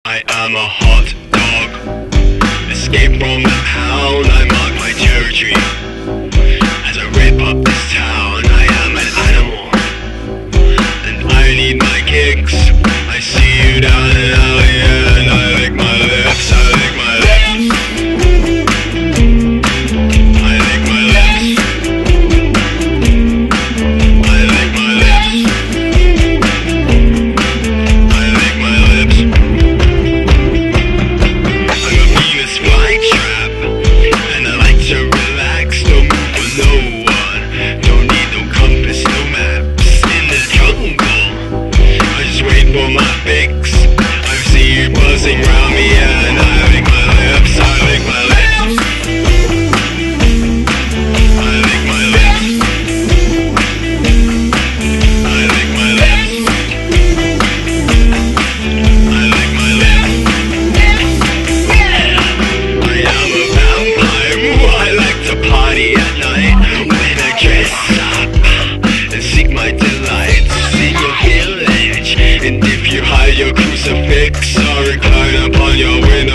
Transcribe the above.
I am a hot dog, escape from the pound. I mark my territory as I rip up this town. I am an animal, and I need my kicks. I see you down and out, yeah, and I lick my lips, I lick my lips, I lick my lips, I lick my lips, I lick my lips. I'm a Venus flytrap, and I like to relax. Don't move for no one, don't need no compass, no maps. In the jungle, I just wait for my fix. I see you buzzing round me, yeah, and I lick my lips, I lick my lips, I lick my lips, I lick my lips, I lick my lips. I am a vampire, ooh, I like to party at night. When I dress up and seek my delights in your village, and if you hide your crucifix, I'll recline upon your window.